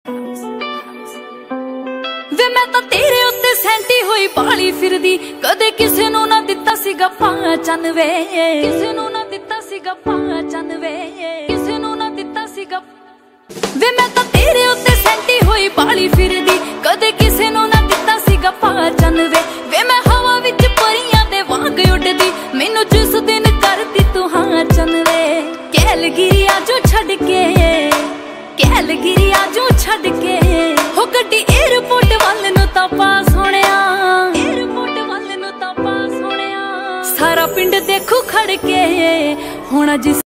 वे मैं तां तेरे उत्ते सैंटी होई पाली फिरदी, कदे किसे नूं ना दित्ता सीगा पाचन वे, किसे नूं ना दित्ता सीगा पाचन वे, किसे नूं ना दित्ता सीगा। वे मैं तां तेरे उत्ते सैंटी होई पाली फिरदी, कदे किसे नूं ना दित्ता सीगा पाचन वे। वे मैं हवा विच परियां दे वांग उड़दी, मैनू जिस दिन करदी तू हाचन वे। कैलगिरी आजो छड्ड के, कैलगिरी आजो छड्ड के, हो गड्डी एयरपोर्ट वल नूं तां पास होणिया, एयरपोर्ट वल नूं तां पास होणिया। सारा पिंड देखू खड़ के, हुण जिस